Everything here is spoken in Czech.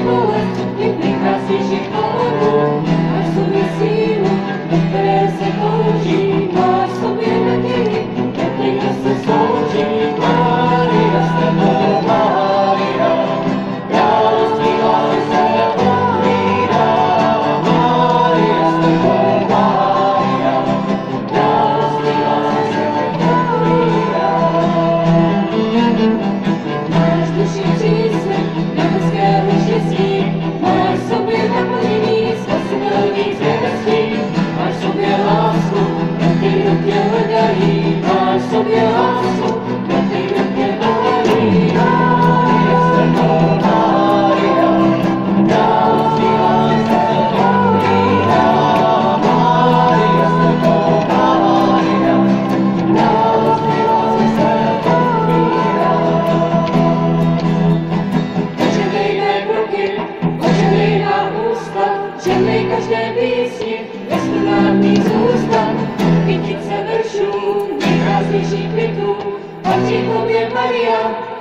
bolest těch nejkrásnějších pohledů. Máš v sobě sílu, do které se touží, máš v sobě naději, jak kdo se slouží. Mária, s tebou, Mária, království lásky se otvírá. Mária, s tebou, Mária, království lásky se otvírá. Máš duši příslib nebeského štěstí, máš v sobě naplnění spasitelných zvědectví. Máš v sobě lásku, pro ty, kdo tě hledají, máš v sobě lásku, pro ty, kdo tě hledají. Mária, s tebou, Mária, království lásky se otvírá. Mária, s tebou, Mária, království lásky se otvírá. Očemej mé kroky, očemej má ústa, čemej každé písni, nesmrnárný zůstat. Kytice veršů, nejkrásnějších květů, patří tobě, Maria.